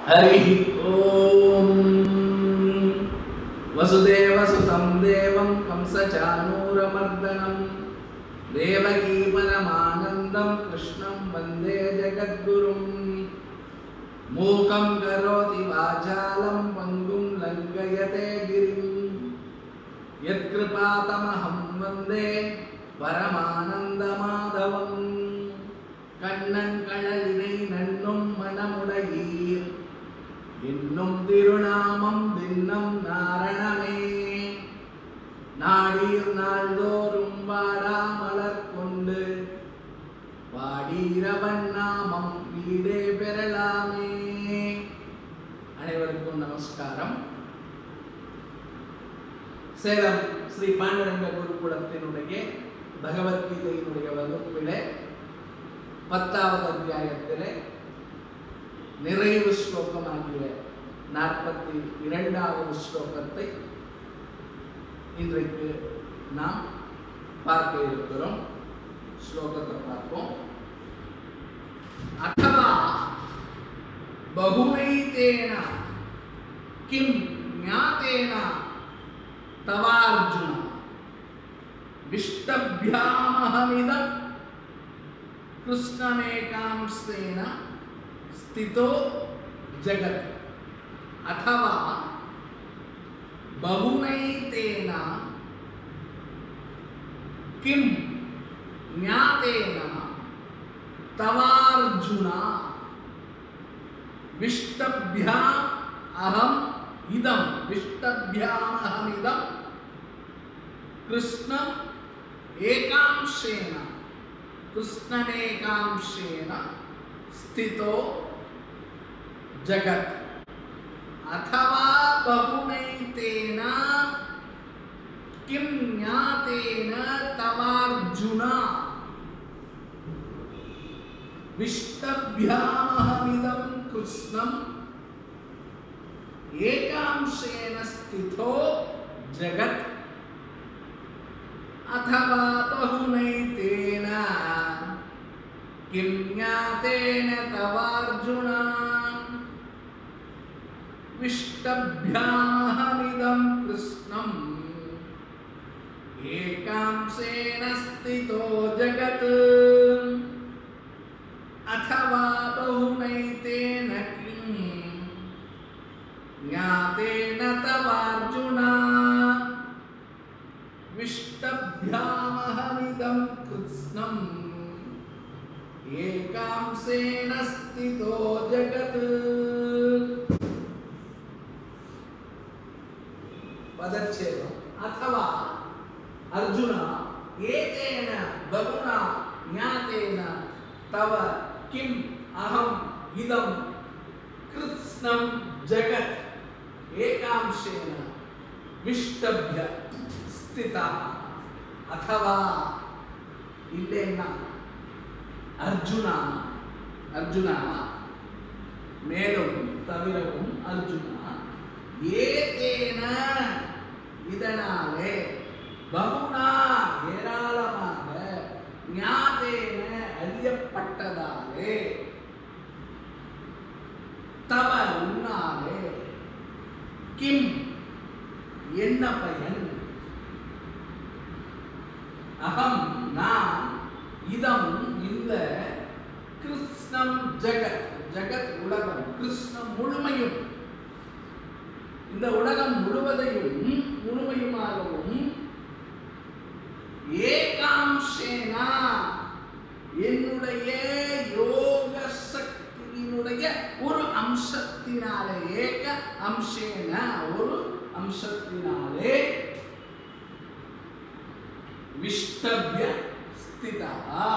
हरि ओम वसुदेवसुतं देवं कंसचाणूरमर्दनं देवकी परमानन्दं कृष्णं वन्दे जगद्गुरुं मूकं करोति वाचालं पङ्गुं लङ्घयते गिरिं यत्कृपातमहं वन्दे परमानन्दमाधवं கண்ணன் கழலினை நன்னும் மனமுடையீர் இன்னும் திருநாமம் தின்னம் நாரணமே நாடீர் நாள்தோறும் வாடாமலர் கொண்டு பாடீரவன் நாமம் வீடே பெறலாமே. அனைவருக்கும் நமஸ்காரம். சேலம் ஸ்ரீ பாண்டரங்க குருகுலத்தினுடைய பகவத்கீதையினுடைய வகுப்பிலே 10வது அத்தியாயத்திலே நிறைவு ஸ்லோகமாகிய 42வது ஸ்லோகத்தை இன்றைக்கு நாம் பார்க்க இருக்கிறோம். ஸ்லோகத்தை பார்ப்போம். அத்தவா பகுனைதேன கிம் ஞாதேன தவார்ஜுன விஷ்டப்யாமஹமிதம் कृष्णमेकांशेन स्थितो जगत् अथवा बहुनैतेन किं ज्ञातेन तवार्जुन विष्टभ्याम् अहम् इदं कृष्णम् एकांशेन कृष्णमेकांशेन स्थितो जगत् अथवा बहुनैतेन किं ज्ञातेन तवार्जुन विष्टभ्यामहमिदं कृष्णम् एकांशेन स्थितो जगत् अथवा बहुनैतेन किं ज्ञातेन तवार्जुन विष्टभ्यामहमिदं कृष्णम् एकांशेन स्थितो जगत् अथवा बहुनैतेन किं ज्ञातेन तवार्जुन विष्टभ्यामहमिदं कृष्णम् एकांशेन स्थितो जगत्. पदच्छेदम्. अथवा अर्जुन एतेन बहुना ज्ञातेन तव किम् अहम् इदं कृत्स्नं जगत् एकांशेन विष्टभ्य स्थिता अथवा इल्लेना अर्जुन மேலும் தவிரவும் அர்ஜுனா ஏதேன இதனாலே பகுனா ஏராளமாக ஞாதேன அறியப்பட்டதாலே தவ உன்னாலே கிம் என்ன பயன் அகம் நான் இதம் இந்த கிருஷ்ணம் ஜகத் ஜகத் உலகம் கிருஷ்ணம் முழுமையும் இந்த உலகம் முழுவதையும் முழுமையுமாகவும் ஏகாம்சேனா என்னுடைய யோக சக்தியினுடைய ஒரு அம்சத்தினாலே ஏக அம்சேன ஒரு அம்சத்தினாலே விஷ்டப்ய ஸ்திதா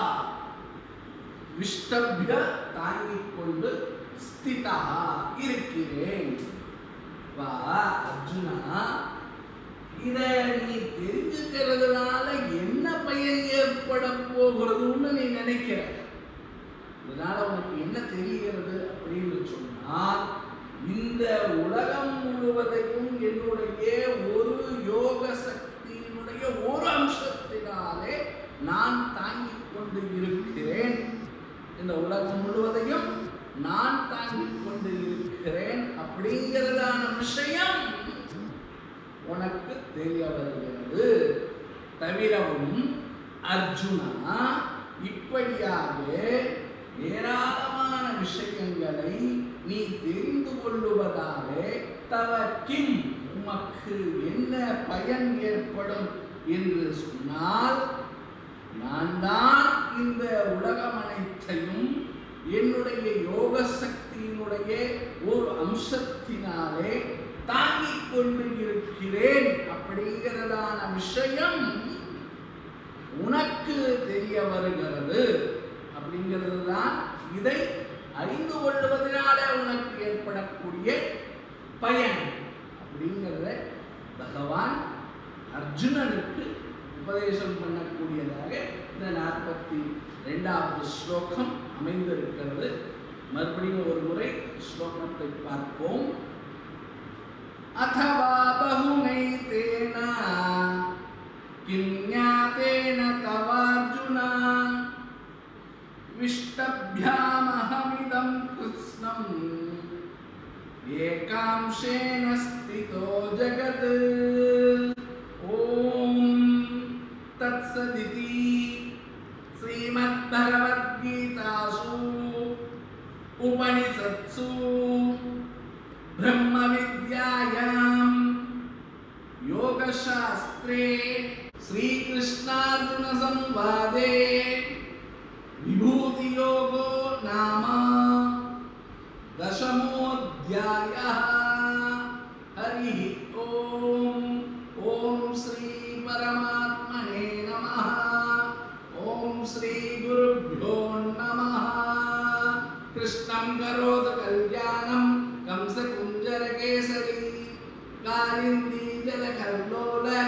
விஷ்டப்ய தாங்கிக் கொண்டு ஸ்திதா இருக்கிறேன். வா அர்ஜுனா, இத நீ தெரிஞ்சுக்கிறதுனால என்ன பயன் ஏற்பட போகிறதுன்னு நீ நினைக்கிற. இதனால உனக்கு என்ன தெரிகிறது அப்படின்னு சொன்னால், இந்த உலகம் முழுவதையும் என்னுடைய ஒரு யோக சக்தியினுடைய ஒரு அம்சத்தினாலே நான் தாங்கிக் கொண்டு இருக்கிறேன். இந்த உலகம் முழுவதையும் நான் தாங்கிக் கொண்டு இருக்கிறேன் அப்படிங்கிறதான விஷயம் உனக்கு தெரிய வருகிறது. தவிரவும் அர்ஜுனா, இப்படியாக ஏராளமான விஷயங்களை நீ தெரிந்து கொள்ளுவதாலே தவ கிம், உமக்கு என்ன பயன் ஏற்படும் என்று சொன்னால், நான் தான் இந்த உலகம் அனைத்தையும் என்னுடைய யோக சக்தியினுடைய ஒரு அம்சத்தினாலே தாங்கிக் கொண்டு இருக்கிறேன் அப்படிங்கிறதான விஷயம் உனக்கு தெரிய வருகிறது. அப்படிங்கிறது தான் இதை அறிந்து கொள்வதனால உனக்கு ஏற்படக்கூடிய பயன் அப்படிங்கிறத பகவான் அர்ஜுனனுக்கு உபதேசம் பண்ணக்கூடியதாக இந்த 42வது ஸ்லோகம் அமைந்திருக்கிறது. மறுபடியும் ஒரு முறை ஸ்லோகத்தை பார்ப்போம். अथवा बहुनैतेन किं ज्ञातेन तवार्जुन विष्टभ्यामहमिदं कृत्स्नम् एकांशेन स्थितो जगत्। ॐ तत्सदिति श्रीमद्भगवद्गीतासु उपनिषत्सु ब्रह्मविद्यायां योगशास्त्रे श्रीकृष्णार्जुन संवादे विभूतियोगो नाम 10मोऽध्यायः। हरिः ॐ। ॐ श्री परमात्मने नमः। ॐ श्री गुरुभ्यो नमः। कृष्णं करोतु कल्याणं कंसकुञ्जरकेसरी कालिन्दी जलकल्लोल